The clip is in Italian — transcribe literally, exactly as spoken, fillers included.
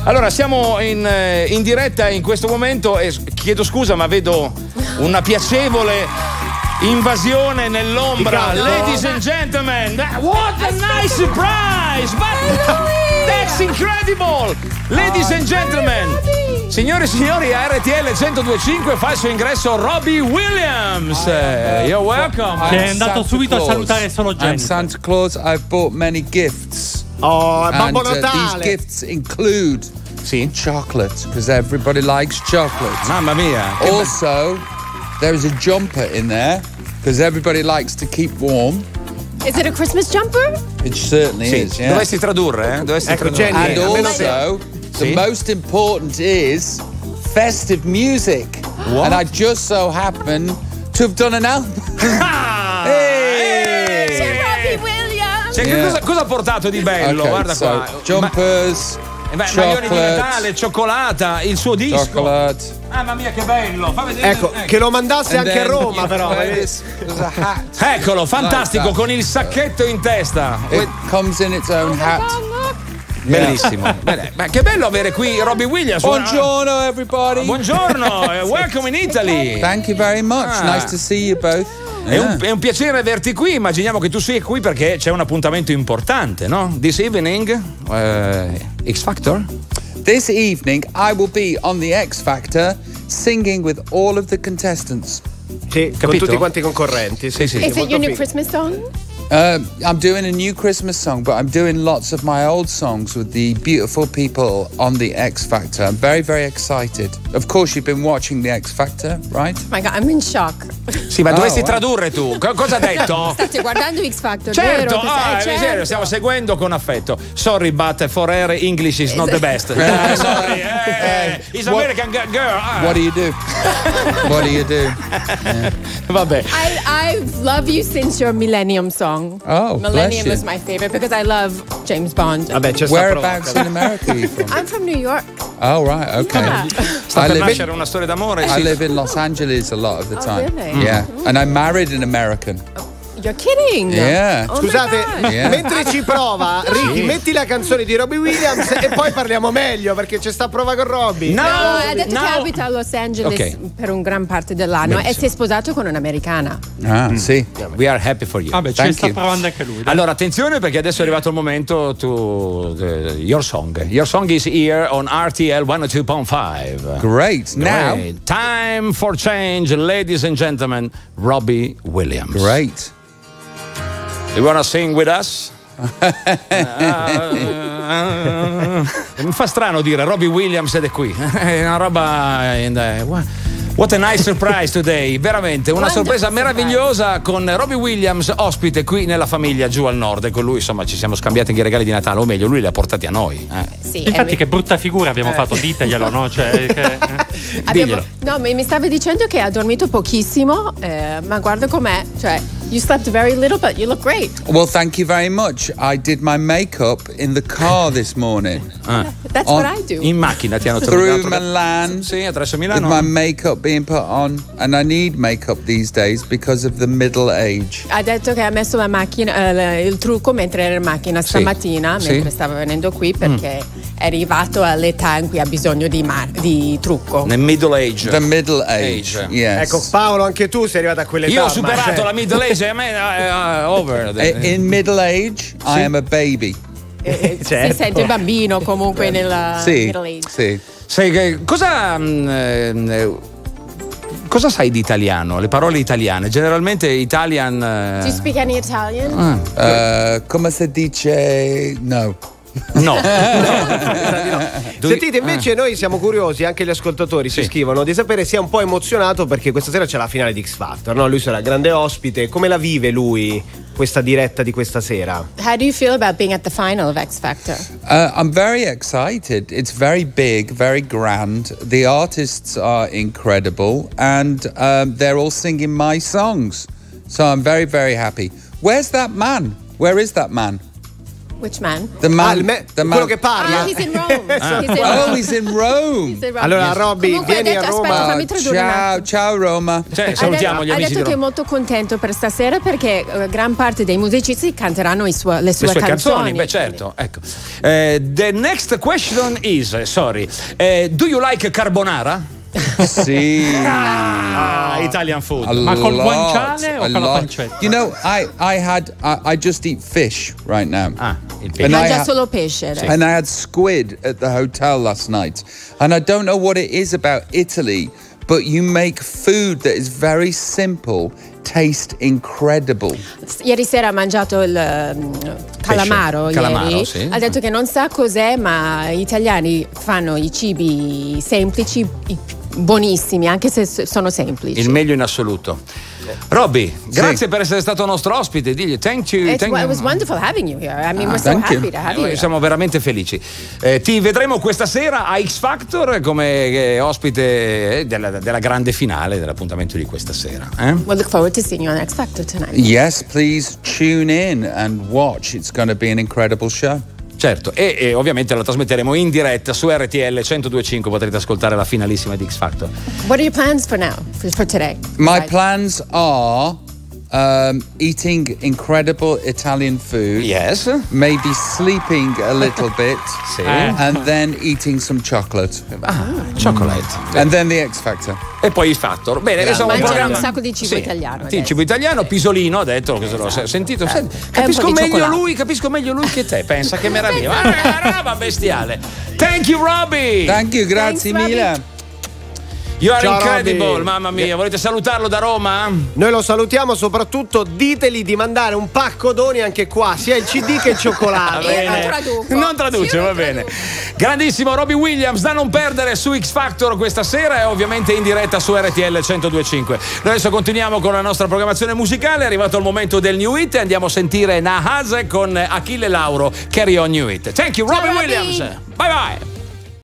Allora, siamo in, in diretta in questo momento e chiedo scusa, ma vedo una piacevole invasione nell'ombra. Ladies and gentlemen, that, what a nice surprise! But that's incredible! Ladies and gentlemen, signore e signori, a R T L centodue e cinque fa il suo ingresso Robbie Williams. Uh, you're welcome. Che è andato subito a salutare solo Jennifer. I'm Santa Claus. I've bought many gifts. Oh, Babbo and, uh, Natale. These gifts include sì? chocolate, because everybody likes chocolate. Mamma mia. Also, there is a jumper in there, because everybody likes to keep warm. Is it a Christmas jumper? It certainly sì. is, yeah. Dovresti tradurre, eh? Dovresti ecco, tradurre. And also, the most important is festive music. What? And I just so happen to have done an album. Hey! C'è Robbie Williams! Cioè, Yeah. cosa, cosa ha portato di bello? Okay, Guarda so, qua. jumpers, Ma, eh, beh, maglioni di chocolate, Natale, cioccolata, il suo disco. chocolate. Mamma mia, che bello! Fa vedere. Ecco, che lo mandasse And anche a then, Roma, you però. know, eh. there's, there's a hat. Eccolo, fantastico, Like that. con il sacchetto in testa. It comes in its own hat. Bellissimo. Bene, ma che bello avere qui Robbie Williams. Buongiorno, everybody. Buongiorno, eh, welcome in Italy. Thank you very much. Ah. Nice to see you both. È un, è un piacere averti qui. Immaginiamo che tu sia qui perché c'è un appuntamento importante, no? This evening, uh, X Factor. This evening, I will be on the X Factor singing with all of the contestants. Sì, con Capito? tutti quanti i concorrenti. Sì, sì, Is sì, it your new figo. Christmas song? Uh, I'm doing a new Christmas song, but I'm doing lots of my old songs with the beautiful people on the X Factor. I'm very, very excited. Of course, you've been watching the X Factor, right? Oh my God, I'm in shock. Sì, ma Oh, dovresti wow. tradurre tu. Co- cosa ha detto? State guardando X Factor, Certo, vero? ah, Eh, miseria, certo. stiamo seguendo con affetto. Sorry, but for her English is not the best. Eh, sorry, eh, is What- American g- girl. Ah. What do you do? What do you do? Vabbè. I, I love you since your Millennium song. Oh, bless Millennium you. is my favorite because I love James Bond. Vabbè, c'è sta Whereabouts prova. in America are you from? I'm from New York. Oh, right, okay. Yeah. Sta I per live, nascere una storia d'amore. I sì. live in Los Angeles a lot of the Oh, time. really? Yeah, and I'm married an American. You're kidding. Yeah. Oh my Scusate, God. Yeah. mentre ci prova, Ricky, metti la canzone di Robbie Williams e poi parliamo meglio perché c'è sta prova con Robbie. No, No, ha detto no. che abita a Los Angeles Ok. per un gran parte dell'anno e si è sposato con un'americana. Ah, sì. We are happy for you. Vabbè, ci Thank sta you. provando anche lui. dai. Allora, attenzione perché adesso è arrivato il momento to the, your song. Your song is here on R T L centodue point cinque. Great. Now, Great. Time for change, ladies and gentlemen, Robbie Williams. great. You wanna sing with us? Mi fa strano dire Robbie Williams ed è qui. È una roba. In the, what a nice surprise today. Veramente una Wonderful sorpresa surprise. meravigliosa con Robbie Williams ospite qui nella famiglia giù al nord. E con lui, insomma, ci siamo scambiati anche i regali di Natale. O meglio, lui li ha portati a noi. eh. Sì, Infatti, e- che brutta figura abbiamo fatto, diteglielo, no? Cioè, che, eh. abbiamo- Diglielo. no, ma mi stavi dicendo che ha dormito pochissimo, eh, ma guarda com'è, cioè, you slept very little, but you look great. Well, thank you very much. I did my makeup in the car this morning. That's On- what I do. In macchina ti hanno Through trovato. Milan, Sì, attraverso with Milano. my makeup being put on, and I need makeup these days because of the middle age. Ha detto che ha messo la macchina, eh, il trucco mentre era in macchina stamattina, Sì. mentre stava venendo qui, perché è arrivato all'età in cui ha bisogno di, ma- di trucco. Nel middle age. The middle age, Age. yes. Ecco, Paolo, anche tu sei arrivato a quell'età. Io ho ormai, superato cioè. la middle age, a me eh, eh, over. I- In middle age, I am a baby. Eh, certo. Si sente bambino comunque nella Sì, middle age. sì. Sai che cosa mm, eh, cosa sai di italiano? Le parole italiane, generalmente Italian eh, Do you speak any Italian? Uh, come si dice? No. no. Do you- Sentite, invece noi siamo curiosi, anche gli ascoltatori Sì. ci scrivono, di sapere se è un po' emozionato perché questa sera c'è la finale di X Factor, no? Lui sarà grande ospite, come la vive lui questa diretta di questa sera? How do you feel about being at the final of X Factor? Uh, I'm very excited. It's very big, very grand. The artists are incredible, and um, they're all singing my songs. So I'm very, very happy. Where's that man? Where is that man? Which man? The man, Ah, il me- the man. quello che parla. Ah, he's in Rome. Ah. He's in Oh, Rome. he's in Rome. He's in Rome. Allora, Robby, Comunque ha vieni detto, a Roma. aspetta, fammi tradurre un Ciao, attimo. ciao Roma. Cioè, Ha salutiamo detto, gli ha amici detto di che è Roma. molto contento per stasera perché eh, gran parte dei musicisti canteranno i suo- le sue, Le sue canzoni, canzoni. beh certo, ecco. Eh, the next question is, sorry, eh, do you like carbonara? Sì. Ah, Italian food. A Ma col lot, guanciale o a con la lot. pancetta? You know, I, I had, I, I just eat fish right now. Ah, il pesce. And I Mangia ha- solo pesce adesso. And I had squid at the hotel last night. And I don't know what it is about Italy, but you make food that is very simple taste incredible. Ieri sera ha mangiato il um, calamaro, Calamaro, ieri. sì. Ha detto che non sa cos'è, ma gli italiani fanno i cibi semplici, i- buonissimi, anche se s- sono semplici. Il meglio in assoluto. Robby, grazie per essere stato nostro ospite. Digli thank you. It's, thank it you. was wonderful having you here. I mean, we're so thank you. happy to have you Noi here. siamo veramente felici. Eh, ti vedremo questa sera a X Factor come eh, ospite eh, della, della grande finale dell'appuntamento di questa sera. Eh? We'll look forward to seeing you on X Factor tonight. Yes, please tune in and watch. It's going to be an incredible show. Certo, e, e ovviamente lo trasmetteremo in diretta su R T L centodue e cinque, potrete ascoltare la finalissima di X Factor. What are your plans for now, for, for today? My Right. plans are um, eating incredible Italian food. Yes. Maybe sleeping a little bit. Sì. And then eating some chocolate. Ah, chocolate. And then the X Factor. E poi X Factor. Bene, Grazie. insomma, un Mangerà programma- un sacco di cibo italiano Sì, adesso. cibo italiano, Pisolino, ha detto che se l'ho sentito. Senti, capisco po' di meglio cioccolato. lui, capisco meglio lui che te. Pensa che meraviglia. Ma è una roba bestiale. Thank you, Robby. Thank you, grazie Thanks, Robbie. mille. You are Ciao, incredible, Robby. mamma mia. Volete salutarlo da Roma? Noi lo salutiamo, soprattutto diteli di mandare un pacco doni anche qua, sia il C D che il cioccolato. Io non traduco. Non traduce, Io non va bene. traduco. Grandissimo Robbie Williams, da non perdere su X Factor questa sera e ovviamente in diretta su R T L centodue e cinque. Noi adesso continuiamo con la nostra programmazione musicale. È arrivato il momento del New Hit e andiamo a sentire Nahaz con Achille Lauro, Carry On New Hit. Thank you, Robbie Robbie. Williams. Bye bye.